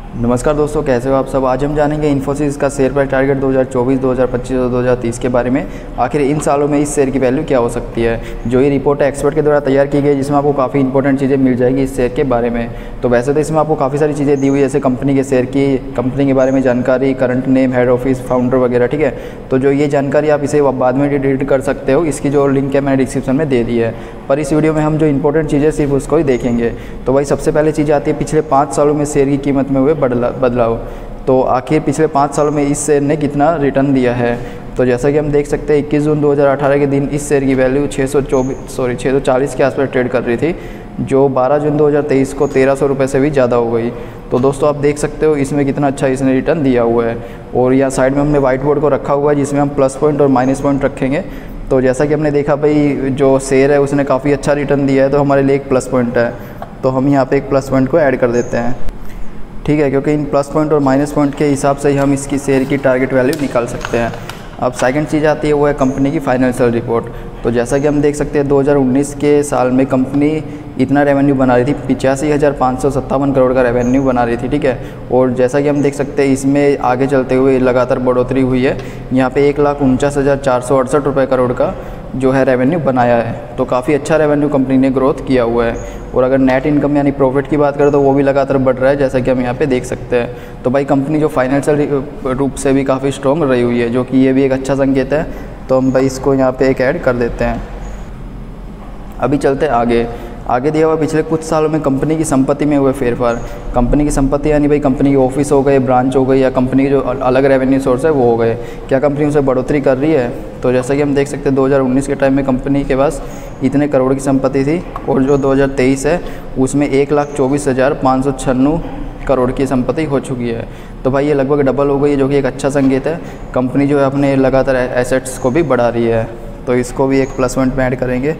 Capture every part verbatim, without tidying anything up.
नमस्कार दोस्तों, कैसे हो आप सब। आज हम जानेंगे इन्फोसिस का शेयर प्राइस टारगेट दो हज़ार चौबीस, दो हज़ार पच्चीस और दो हज़ार तीस के बारे में। आखिर इन सालों में इस शेयर की वैल्यू क्या हो सकती है। जो ये रिपोर्ट है एक्सपर्ट के द्वारा तैयार की गई, जिसमें आपको काफ़ी इंपॉर्टेंट चीज़ें मिल जाएगी इस शेयर के बारे में। तो वैसे तो इसमें आपको काफ़ी सारी चीज़ें दी हुई है, जैसे कंपनी के शेयर की, कंपनी के बारे में जानकारी, current name, head office, founder वगैरह। ठीक है, तो जो ये जानकारी आप इसे बाद में रीड कर सकते हो। इसकी जो लिंक है मैंने डिस्क्रिप्शन में दे दी है, पर इस वीडियो में हम जो इंपॉर्टेंट चीज़ें सिर्फ उसको ही देखेंगे। तो भाई सबसे पहले चीज़ आती है पिछले पाँच सालों में शेयर की कीमत में हुए बदलाव। तो आखिर पिछले पाँच सालों में इस शेयर ने कितना रिटर्न दिया है। तो जैसा कि हम देख सकते हैं इक्कीस जून दो हज़ार अठारह के दिन इस शेयर की वैल्यू छः सौ चौबीस सॉरी छः सौ चालीस के आसपास ट्रेड कर रही थी, जो बारह जून दो हज़ार तेईस को तेरह सौ रुपये से भी ज़्यादा हो गई। तो दोस्तों आप देख सकते हो इसमें कितना अच्छा इसने रिटर्न दिया हुआ है। और यहाँ साइड में हमने वाइट बोर्ड को रखा हुआ है, जिसमें हम प्लस पॉइंट और माइनस पॉइंट रखेंगे। तो जैसा कि हमने देखा भाई जो शेयर है उसने काफ़ी अच्छा रिटर्न दिया है, तो हमारे लिए एक प्लस पॉइंट है। तो हम यहाँ पे एक प्लस पॉइंट को ऐड कर देते हैं, ठीक है, क्योंकि इन प्लस पॉइंट और माइनस पॉइंट के हिसाब से ही हम इसकी शेयर की टारगेट वैल्यू निकाल सकते हैं। अब सेकंड चीज़ आती है वो है कंपनी की फाइनेंशियल रिपोर्ट। तो जैसा कि हम देख सकते हैं दो हज़ार उन्नीस के साल में कंपनी इतना रेवेन्यू बना रही थी, पिचासी हज़ार पाँच सौ सत्तावन करोड़ का रेवेन्यू बना रही थी। ठीक है, और जैसा कि हम देख सकते हैं इसमें आगे चलते हुए लगातार बढ़ोतरी हुई है। यहाँ पे एक लाख उनचास हज़ार चार सौ अड़सठ रुपये करोड़ का जो है रेवेन्यू बनाया है। तो काफ़ी अच्छा रेवेन्यू कंपनी ने ग्रोथ किया हुआ है। और अगर नेट इनकम यानी प्रॉफिट की बात करें तो वो भी लगातार बढ़ रहा है, जैसा कि हम यहाँ पे देख सकते हैं। तो भाई कंपनी जो फाइनेंशियल रूप से भी काफ़ी स्ट्रॉन्ग रही हुई है, जो कि ये भी एक अच्छा संकेत है। तो हम भाई इसको यहाँ पे एक ऐड कर देते हैं। अभी चलते हैं आगे। आगे दिया हुआ पिछले कुछ सालों में कंपनी की संपत्ति में हुए फेरफार। कंपनी की संपत्ति यानी भाई कंपनी के ऑफिस हो गए, ब्रांच हो गई, या कंपनी के जो अलग रेवेन्यू सोर्स है वो हो गए। क्या कंपनी उसे बढ़ोतरी कर रही है। तो जैसा कि हम देख सकते हैं दो हज़ार उन्नीस के टाइम में कंपनी के पास इतने करोड़ की संपत्ति थी, और जो दो हज़ार तेईस है उसमें एक लाख चौबीस हज़ार पाँच सौ छन्नू करोड़ की संपत्ति हो चुकी है। तो भाई ये लगभग डबल हो गई है, जो कि एक अच्छा संकेत है। कंपनी जो है अपने लगातार एसेट्स को भी बढ़ा रही है, तो इसको भी एक प्लस पॉइंट में ऐड करेंगे।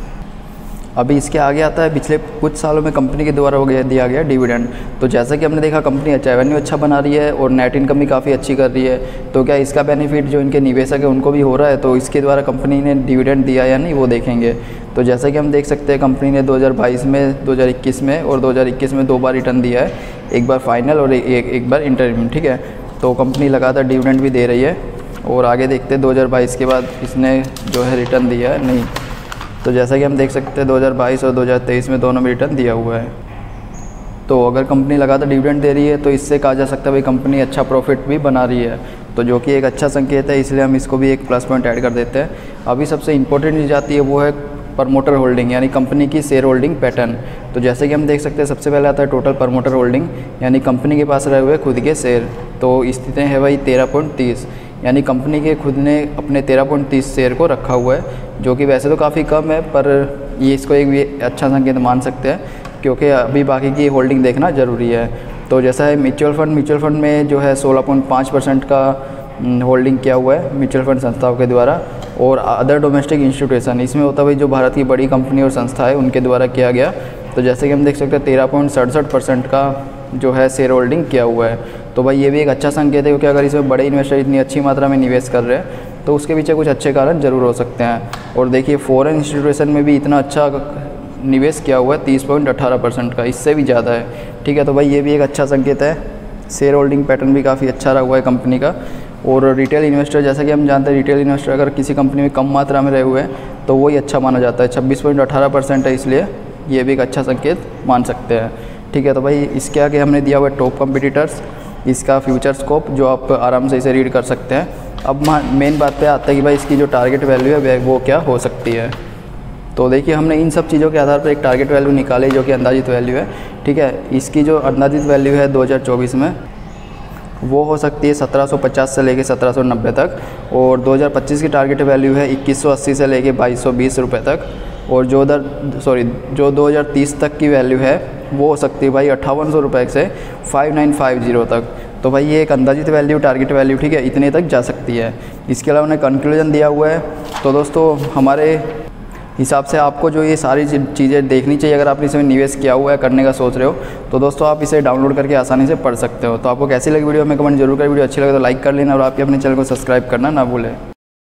अभी इसके आगे आता है पिछले कुछ सालों में कंपनी के द्वारा हो गया दिया गया डिविडेंड। तो जैसा कि हमने देखा कंपनी अच्छा रेवेन्यू अच्छा बना रही है और नेट इनकम भी काफ़ी अच्छी कर रही है। तो क्या इसका बेनिफिट जो इनके निवेशक है उनको भी हो रहा है, तो इसके द्वारा कंपनी ने डिविडेंड दिया या नहीं वो देखेंगे। तो जैसा कि हम देख सकते हैं कंपनी ने दो हज़ार बाईस में, दो हज़ार इक्कीस में और दो हज़ार इक्कीस में दो बार रिटर्न दिया है, एक बार फाइनल और एक एक बार इंटरिम। ठीक है, तो कंपनी लगातार डिविडेंड भी दे रही है। और आगे देखते हैं दो हज़ार बाईस के बाद इसने जो है रिटर्न दिया है नहीं। तो जैसा कि हम देख सकते हैं दो हज़ार बाईस और दो हज़ार तेईस में दोनों में रिटर्न दिया हुआ है। तो अगर कंपनी लगातार डिविडेंड दे रही है तो इससे कहा जा सकता है भाई कंपनी अच्छा प्रॉफिट भी बना रही है, तो जो कि एक अच्छा संकेत है, इसलिए हम इसको भी एक प्लस पॉइंट ऐड कर देते हैं। अभी सबसे इंपॉर्टेंट चीज़ आती है वो है प्रमोटर होल्डिंग, यानी कंपनी की शेयर होल्डिंग पैटर्न। तो जैसे कि हम देख सकते हैं सबसे पहले आता है टोटल प्रमोटर होल्डिंग, यानी कंपनी के पास रहे हुए खुद के शेयर। तो स्थिति है भाई तेरह पॉइंट तीस, यानी कंपनी के खुद ने अपने तेरह पॉइंट तीस शेयर को रखा हुआ है, जो कि वैसे तो काफ़ी कम है, पर ये इसको एक भी अच्छा संकेत मान सकते हैं, क्योंकि अभी बाकी की होल्डिंग देखना ज़रूरी है। तो जैसा है म्यूचुअल फंड म्यूचुअल फंड में जो है सोलह पॉइंट पाँच परसेंट का होल्डिंग किया हुआ है म्यूचुअल फंड संस्थाओं के द्वारा। और अदर डोमेस्टिक इंस्टीट्यूशन, इसमें होता है भाई जो भारत की बड़ी कंपनी और संस्था है उनके द्वारा किया गया। तो जैसे कि हम देख सकते हैं तेरह पॉइंट सड़सठ परसेंट का जो है शेयर होल्डिंग किया हुआ है। तो भाई ये भी एक अच्छा संकेत है, क्योंकि अगर इसमें बड़े इन्वेस्टर इतनी अच्छी मात्रा में निवेश कर रहे हैं तो उसके पीछे कुछ अच्छे कारण ज़रूर हो सकते हैं। और देखिए फॉरेन इंस्टीट्यूशन में भी इतना अच्छा निवेश किया हुआ है, तीस पॉइंट अठारह परसेंट का, इससे भी ज़्यादा है। ठीक है, तो भाई ये भी एक अच्छा संकेत है। शेयर होल्डिंग पैटर्न भी काफ़ी अच्छा रहा हुआ है कंपनी का। और रिटेल इन्वेस्टर, जैसा कि हम जानते हैं रिटेल इन्वेस्टर अगर किसी कंपनी में कम मात्रा में रहे हुए हैं तो वही अच्छा माना जाता है। छब्बीस पॉइंट अठारह परसेंट है, इसलिए ये भी एक अच्छा संकेत मान सकते हैं। ठीक है, तो भाई इसके आगे हमने दिया हुआ है टॉप कम्पिटिटर्स, इसका फ्यूचर स्कोप, जो आप आराम से इसे रीड कर सकते हैं। अब मेन बात पे आता है कि भाई इसकी जो टारगेट वैल्यू है वो क्या हो सकती है। तो देखिए हमने इन सब चीज़ों के आधार पर एक टारगेट वैल्यू निकाली, जो कि अंदाजित वैल्यू है। ठीक है, इसकी जो अंदाजित वैल्यू है दो हज़ार चौबीस में वो हो सकती है सत्रह सौ पचास से लेके सत्रह सौ नब्बे तक, और दो हज़ार पच्चीस की टारगेट वैल्यू है इक्कीस सौ अस्सी से लेके बाईस सौ बीस रुपये तक, और जो उधर सॉरी जो दो हज़ार तीस तक की वैल्यू है वो हो सकती है भाई अट्ठावन सौ रुपये से फाइव नाइन फाइव जीरो तक। तो भाई ये एक अंदाजित वैल्यू, टारगेट वैल्यू, ठीक है, इतने तक जा सकती है। इसके अलावा उन्हें कंक्लूजन दिया हुआ है। तो दोस्तों हमारे हिसाब से आपको जो ये सारी चीज़ें देखनी चाहिए अगर आपने इसमें निवेश किया हुआ है, करने का सोच रहे हो। तो दोस्तों आप इसे डाउनलोड करके आसानी से पढ़ सकते हो। तो आपको कैसी लगी वीडियो हमें कमेंट जरूर करें। वीडियो अच्छी लगे तो लाइक कर लेना, और आप अपने चैनल को सब्सक्राइब करना ना भूलें।